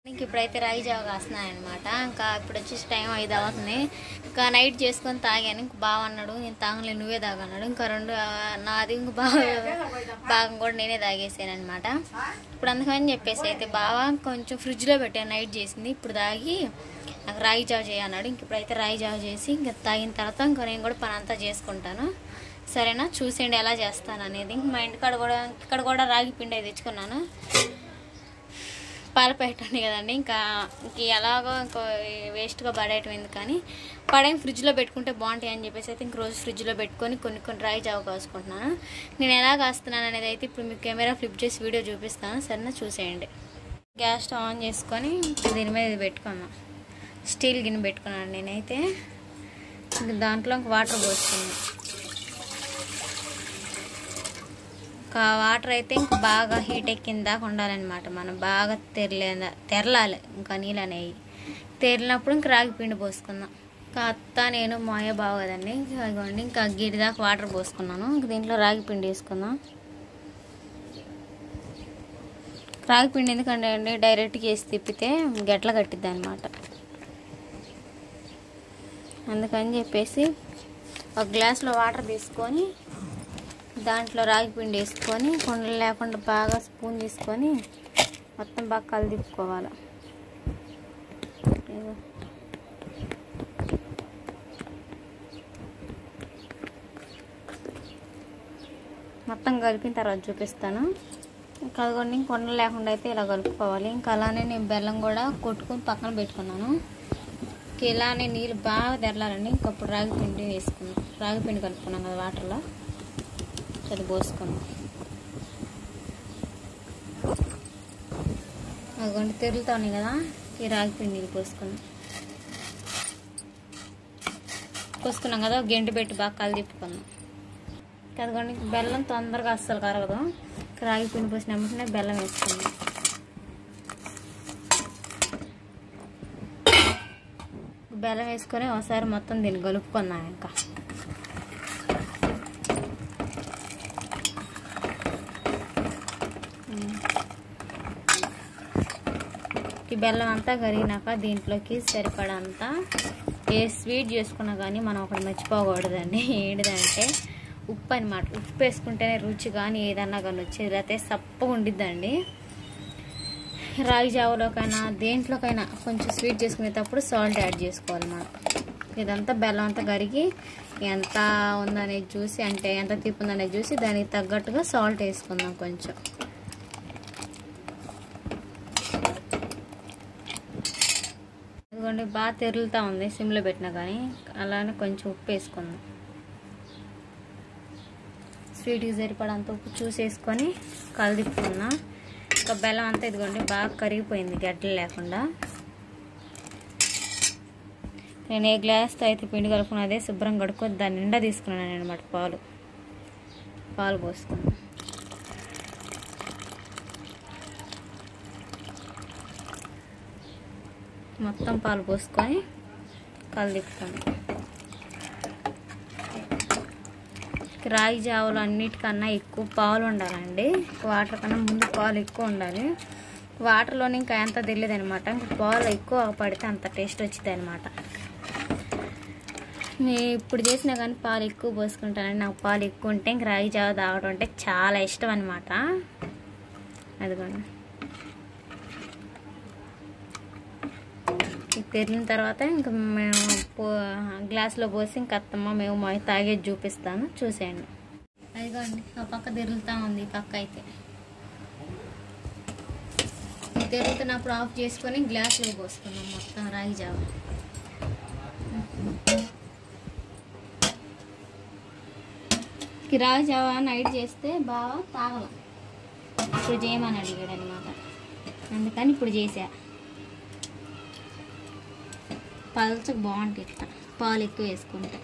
ఇప్పుడైతే రాగి జావ కాస్తున్నాయి అనమాట. ఇంకా ఇప్పుడు వచ్చేసి టైం 5 అవుతుంది. ఇంకా నైట్ చేసుకొని తాగాను. ఇంక బావ అన్నాడు నేను తాగలే నువ్వే తాగన్నాడు. ఇంకా నాది ఇంక భాగం కూడా నేనే తాగేసాను అనమాట. ఇప్పుడు అందుకని చెప్పేసి అయితే బావ కొంచెం ఫ్రిడ్జ్లో పెట్టాను నైట్ చేసింది. ఇప్పుడు తాగి నాకు రాగి జావ చేయన్నాడు. ఇంక ఇప్పుడైతే రాగి జావ చేసి ఇంకా తాగిన తర్వాత ఇంకా నేను కూడా పని అంతా చేసుకుంటాను. సరేనా, చూసేయండి ఎలా చేస్తాను అనేది. ఇంక మా ఇంటికాడ కూడా ఇక్కడ కూడా రాగి పిండి తెచ్చుకున్నాను. పాల ప్యాకెట్ ఉంది కదండి, ఇంకా ఎలాగో ఇంకో వేస్ట్గా పడేయటం ఎందుకు కానీ పడేం ఫ్రిడ్జ్లో పెట్టుకుంటే బాగుంటాయి అని చెప్పేసి అయితే ఇంక రోజు ఫ్రిడ్జ్లో పెట్టుకొని కొన్ని రాగి జావ కాసుకుంటున్నాను. నేను ఎలా కాస్తున్నాను అనేది అయితే ఇప్పుడు మీకు కెమెరా ఫ్లిప్ చేసి వీడియో చూపిస్తాను. సరేనా, చూసేయండి. గ్యాస్ స్టవ్ ఆన్ చేసుకొని దీని మీద ఇది పెట్టుకున్నాను. స్టీల్ గిన్నె పెట్టుకున్నాను నేనైతే. ఇంక దాంట్లో వాటర్ పోసుకున్నాను. వాటర్ అయితే ఇంక బాగా హీట్ ఎక్కిన దాకా ఉండాలన్నమాట. మనం బాగా తెరలాలి. ఇంకా నీళ్ళు అనేవి తెరినప్పుడు ఇంక రాగి పిండి పోసుకుందాం. ఇంకా అత్త నేను మాయ బావ కదండి. ఇదిగోండి ఇంకా గిరి దాకా వాటర్ పోసుకున్నాను. ఇంక దీంట్లో రాగి పిండి వేసుకుందాం. రాగి పిండి ఎందుకంటే అండి డైరెక్ట్గా వేసి తిప్పితే గట్ల కట్టిద్ది అనమాట. అందుకని చెప్పేసి ఒక గ్లాస్లో వాటర్ తీసుకొని దాంట్లో రాగి పిండి వేసుకొని కొండలు లేకుండా బాగా స్పూన్ తీసుకొని మొత్తం బాగా కలిదిప్పుకోవాలి. మొత్తం కలిపిన తర్వాత చూపిస్తాను. ఇంకా అదిగోండి కొండలు లేకుండా అయితే ఇలా కలుపుకోవాలి. ఇంకా అలానే నేను బెల్లం కూడా కొట్టుకొని పక్కన పెట్టుకున్నాను. ఇలానే నీళ్ళు బాగా తెరలాలండి. ఇంకప్పుడు రాగి పిండి వేసుకున్నాం. రాగి పిండి కలుపుకున్నాం కదా వాటర్లో, అది పోసుకున్నాం. అదిగోండి తెరులుతా ఉన్నాయి కదా, ఈ రాగి పిండి పోసుకున్నాం కదా. గెంటి పెట్టి బాగా కలు తిప్పుకున్నాం. అదిగోండి బెల్లం తొందరగా అస్సలు కరగదు. రాగి పిండి పోసిన వెంటనే బెల్లం వేసుకున్నాం. బెల్లం వేసుకొని ఒకసారి మొత్తం దీన్ని కలుపుకున్నాం. ఇంకా ఈ బెల్లం అంతా కరిగినాక దీంట్లోకి సరిపడంత ఏ స్వీట్ చేసుకున్నా కానీ మనం ఒకటి మర్చిపోకూడదండి. ఏంటిదంటే ఉప్పు అనమాట. ఉప్పు వేసుకుంటేనే రుచి కానీ ఏదన్నా కానీ వచ్చేది, లేకపోతే సప్పగా ఉండిద్దండి. రాగి జావలోకైనా దేంట్లోకైనా కొంచెం స్వీట్ చేసుకునేటప్పుడు సాల్ట్ యాడ్ చేసుకోవాలన్నమాట. ఇదంతా బెల్లం అంతా కరిగి ఎంత ఉందనేది చూసి, అంటే ఎంత తీపి ఉందనేది చూసి దానికి తగ్గట్టుగా సాల్ట్ వేసుకుందాం కొంచెం. అదిగోండి బాగా తెరులుతూ ఉంది సిమ్లో పెట్టినా కానీ. అలానే కొంచెం ఉప్పు వేసుకుందాం. స్వీట్కి సరిపడంత ఉప్పు చూసేసుకొని కలిదిప్పుకున్నా. ఇంకా బెల్లం అంతా ఇదిగోండి బాగా కరిగిపోయింది గడ్డలు లేకుండా. నేను ఏ గ్లాస్తో అయితే పిండి కలుపుకున్నదే శుభ్రం కడుక్కొని దాని నిండా తీసుకున్నాను అనమాట. పాలు పోసుకున్నాను. మొత్తం పాలు పోసుకొని కలిదిప్పుతాను. రాగి జావలు అన్నిటికన్నా ఎక్కువ పాలు ఉండాలండి. వాటర్ కన్నా ముందు పాలు ఎక్కువ ఉండాలి. వాటర్లోనే ఇంకా ఎంత తెలియదు అనమాట. ఇంకా పాలు ఎక్కువ పడితే అంత టేస్ట్ వచ్చింది అనమాట. నేను ఇప్పుడు చేసినా కానీ పాలు ఎక్కువ పోసుకుంటానండి. నాకు పాలు ఎక్కువ ఉంటే ఇంక రాగి జావ తాగడం అంటే చాలా ఇష్టం అనమాట. అదిగోండి తెరిన తర్వాత ఇంకా మేము గ్లాస్లో పోసి ఇంక అత్తమ్మ మేము తాగేది చూపిస్తాను, చూసేయండి. అదిగోండి ఆ పక్క తెరులుతూ ఉంది. ఈ పక్క అయితే తెరులుతున్నప్పుడు ఆఫ్ చేసుకొని గ్లాస్లో పోసుకున్నాం మొత్తం రాగి జావ. రాగి జావ నైట్ చేస్తే బాగా తాగలం. ఇప్పుడు చేయమని అడిగాడు అనమాట. అందుకని ఇప్పుడు చేసా. పల్చగా బాగుంటుంది ఇట్లా పాలు ఎక్కువ వేసుకుంటే.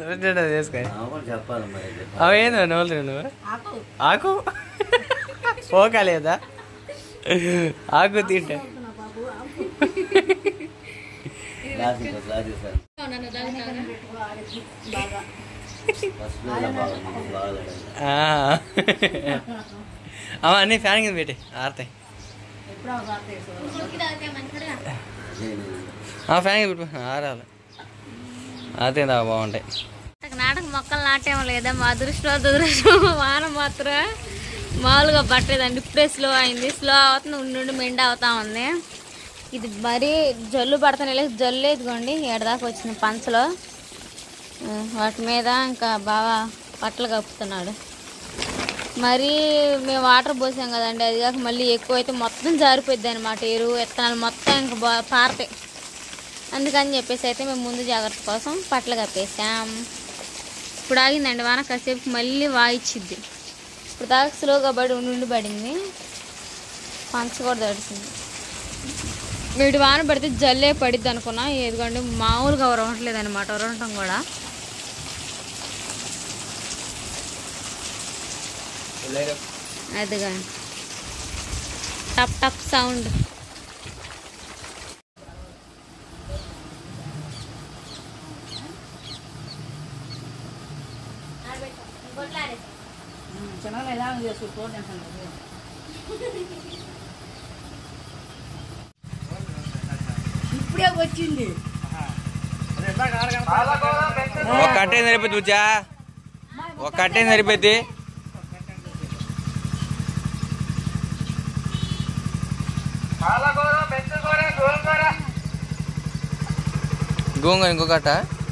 అవేంది నోలు నువ్వు ఆకు పోకలేదా ఆకు తింటే అమ్మ అన్నీ ఫ్యాన్ కింద పెట్టి ఆడతాయి ఫ్యాన్ కింద పెట్టు ఆరాలి అదే బాగుంటాయి. నాటక మొక్కలు నాటేమో లేదా మా దురదృష్టం వాన మాత్రం మామూలుగా పట్టలేదండి. ఇప్పుడే స్లో అయింది. స్లో అవుతుంది ఉండి మెండ అవుతా ఉంది. ఇది మరీ జల్లు పడతానే లేదు. జల్లు ఇదిగోండి ఏడదాకా వచ్చిన పంచలో వాటి మీద ఇంకా బాగా బట్టలు కప్పుతున్నాడు. మరీ మేము వాటర్ పోసాం కదండి, అది కాక మళ్ళీ ఎక్కువైతే మొత్తం జారిపోద్ది అనమాట. ఎరువు విత్తనాలు మొత్తం ఇంకా పారతాయి. అందుకని చెప్పేసి అయితే మేము ముందు జాగ్రత్త కోసం బట్టలు కప్పేసాం. ఇప్పుడు ఆగిందండి వాన, కాసేపు మళ్ళీ వాయిచ్చిద్ది. ఇప్పుడు దాకా స్లోగా ఉండి పడింది, పంచ కూడా తడిసింది. వీటి వాన పడితే జల్లే పడిద్ది అనుకున్నా. ఎందుకంటే మామూలుగా ఉరవట్లేదు అనమాట, ఉరవటం కూడా. అదిగా టప్ టప్ సౌండ్. ఇప్పుడే వచ్చింది. ఒక కట్టే సరిపోద్ది బుజ్జా, ఒక కట్టే సరిపోద్ది. గోంగూర ఇంకో కట్ట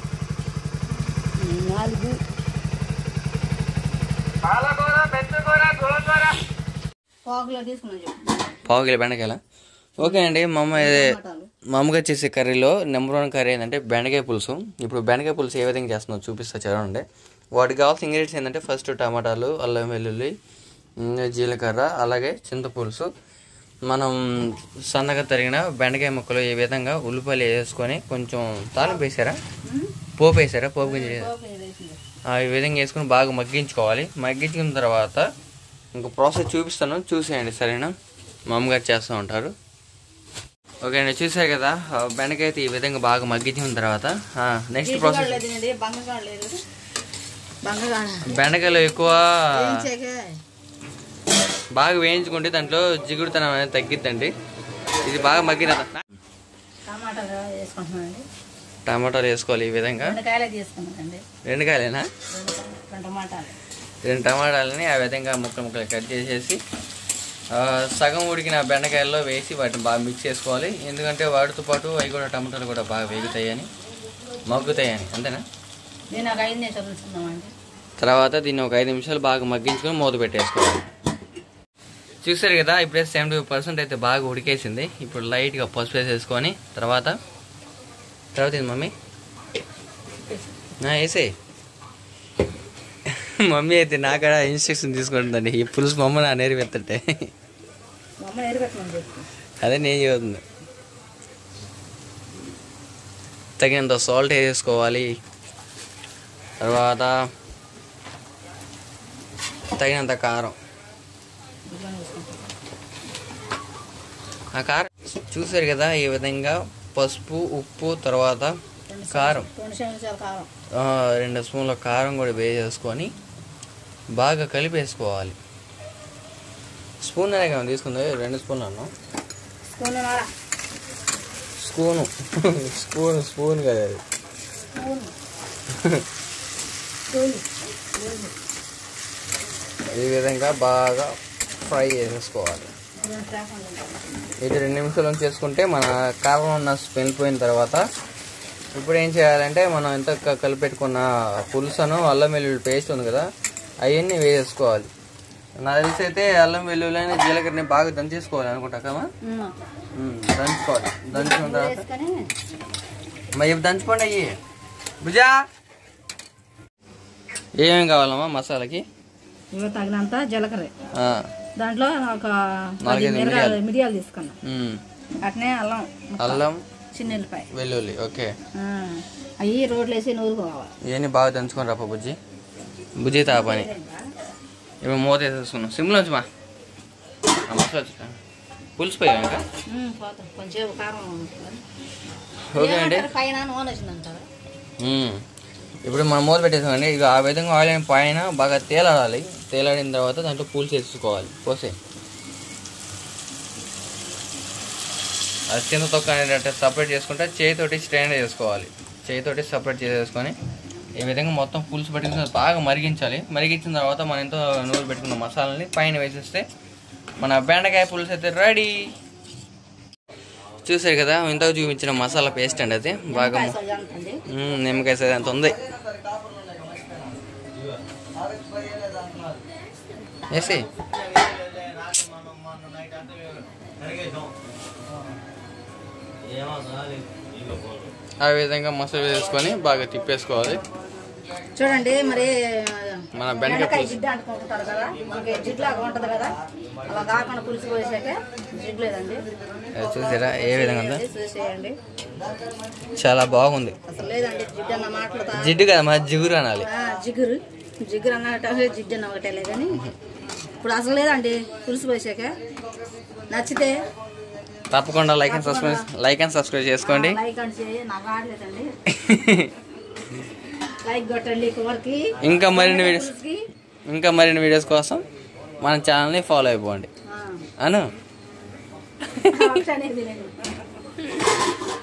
పావు కిలో బెండకాయల. ఓకే అండి, మా అమ్మగా చేసే కర్రీలో నెంబర్ 1 కర్రీ ఏంటంటే బెండకాయ పులుసు. ఇప్పుడు బెండకాయ పులుసు ఏ విధంగా చేస్తుందో చూపిస్తా చదవండి. వాటికి కావాల్సిన ఇంగ్రీడియంట్స్ ఏంటంటే ఫస్ట్ టమాటాలు, అల్లం వెల్లుల్లి, జీలకర్ర, అలాగే చింతపులుసు, మనం సన్నగా తరిగిన బెండకాయ ముక్కలు ఈ విధంగా ఉల్లిపాయలు వేసుకొని కొంచెం తాలింపు వేసారా, పోపు వేసారా, పోపు గింజలు ఈ విధంగా వేసుకొని బాగా మగ్గించుకోవాలి. మగ్గించుకున్న తర్వాత ఇంకో ప్రాసెస్ చూపిస్తాను, చూసేయండి సరేనా. మా అమ్మగారు చేస్తూ ఉంటారు. ఓకే అండి, చూసారు కదా బెండకాయ అయితే ఈ విధంగా బాగా మగ్గించిన తర్వాత నెక్స్ట్ ప్రాసెస్. బెండకాయలు ఎక్కువ బాగా వేయించుకుంటే దాంట్లో జిగుడుతనం అనేది తగ్గిద్దండి. ఇది బాగా మగ్గిన టమాటాలు వేసుకోవాలి ఈ విధంగా. 2 కాయలేనా? 2 టమాటాలని ఆ విధంగా ముక్కలు కట్ చేసేసి సగం ఉడికిన బెండకాయల్లో వేసి వాటిని బాగా మిక్స్ చేసుకోవాలి. ఎందుకంటే వాటితో పాటు అవి కూడా టమాటాలు కూడా బాగా వేగుతాయని, మగ్గుతాయని. అంతేనా? తర్వాత దీన్ని ఒక 5 నిమిషాలు బాగా మగ్గించుకొని మూత పెట్టేసుకోవాలి. చూసారు కదా, ఇప్పుడే 70% అయితే బాగా ఉడికేసింది. ఇప్పుడు లైట్గా పసుపు వేసేసుకొని తర్వాత ఇది మమ్మీ వేసే. మమ్మీ అయితే నాకడ ఇన్స్ట్రక్షన్ తీసుకుంటుందండి. ఈ పులుసు మమ్మ నా నేరు పెత్తంటే అదే నేను చదువుతుంది. తగినంత సాల్ట్ వేసేసుకోవాలి. తర్వాత తగినంత కారం. ఆ కారం చూసారు కదా, ఈ విధంగా పసుపు, ఉప్పు, తర్వాత కారం, 2 స్పూన్ల కారం కూడా వేసేసుకొని బాగా కలిపేసుకోవాలి. స్పూన్ అనేగా తీసుకుంది, 2 స్పూన్లు అన్నాం. స్పూన్ కదా అది. ఈ విధంగా బాగా ఫ్రై చేసేసుకోవాలి. ఇది 2 నిమిషాలు చేసుకుంటే మన కారం ఉన్న స్మెల్ పోయిన తర్వాత ఇప్పుడు ఏం చేయాలంటే మనం ఎంత కలిపెట్టుకున్న పులుసును అల్లం వెల్లుల్లి పేస్ట్ ఉంది కదా, అవన్నీ వేసేసుకోవాలి. నాకు తెలిసి అయితే అల్లం వెల్లుల్లి అని జీలకర్రని బాగా దంచేసుకోవాలి అనుకుంటా కదా. దంచుకోవాలి. దంచుకున్న తర్వాత మరి దంచుకోండి. అయ్యి భుజా ఏమేమి కావాలమ్మా మసాలాకి? తగినంత జీలకర్ర, దాంట్లో ఒక 4 మిరియాలు తీసుకున్నా, అట్నే అల్లం, చిన్న వెల్లుల్లి, ఓకే, అవి రోడ్లు వేసి నూరుకోవాలి. ఇవన్నీ బాగా దంచుకొని రాప బుజ్జి. బుజ్జి తాపని ఇప్పుడు మూత వేసేసుకున్నాం సిమ్లో వచ్చి మా మసాలా పులుసు పోయాం ఇంకా. కొంచెం కారం ఓకే అండి. పైన నూనె వచ్చిందంటారు. ఇప్పుడు మనం మూత పెట్టేసామండి. ఇక ఆ విధంగా ఆయిల్ పైన బాగా తేలాడాలి. తేలాడిన తర్వాత దాంట్లో పులుసు వేసుకోవాలి. పోసే అది కింద తొక్క అనేటట్టు సపరేట్ చేసుకుంటే చేతితోటి స్ట్రైన్ చేసుకోవాలి. చేతితోటి సపరేట్ చేసేసుకొని ఈ విధంగా మొత్తం పులుసు పెట్టుకుని బాగా మరిగించాలి. మరిగించిన తర్వాత మనం ఎంతో నూనె పెట్టుకున్న మసాలాని పైన వేసేస్తే మన బెండకాయ పులుసు అయితే రెడీ. చూసారు కదా ఇంతకు చూపించిన మసాలా పేస్ట్ అండి. అది బాగా నిమ్మకాయ సైజ్ అంత ఉంది వేసి ఆ విధంగా మసాలా వేసుకొని బాగా తిప్పేసుకోవాలి. చూడండి మరి మన బెండకాయ జిడ్డు అంటుకుంటారు కదా, మనకి జిడ్లాగా ఉంటుంది కదా, అలా కాకుండా పులుసు పోసాక జిడ్డు లేదండి. చూసారా ఏ విధంగా ఉందో? చూసేయండి, చాలా బాగుంది. అసలు లేదండి జిడ్డు అన్న మాటలు. జిడ్డు కదా మా జిగురు అనాలి. జిగురు జిగురు అన్నట్టు జిడ్డు అన్న ఒకటే లేదు కానీ ఇప్పుడు అసలు లేదండి పులుసు పోసాక. నచ్చితే తప్పకుండా లైక్ అండ్ సబ్స్క్రైబ్ చేసుకోండి. లైక్ అంటే నాకు ఆడలేదండి. లైక్ కొట్టండి. ఇంకా మరిన్ని వీడియోస్ కోసం మన ఛానల్ని ఫాలో అయిపోండి అను.